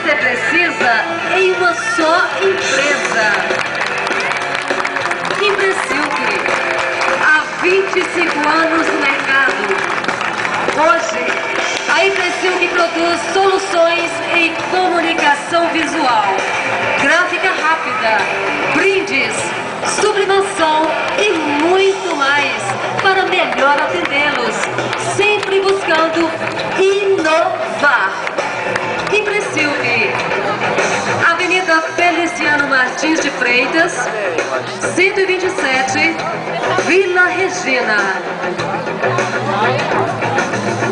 você precisa em uma só empresa. Impressilk, há 25 anos no mercado. Hoje, a Impressilk produz soluções em comunicação visual, gráfica rápida, brindes, sublimação e muito mais para melhor atendê-los, sempre buscando inovar. Impressilk, Avenida Feliciano Martins de Freitas, 127, Vila Regina.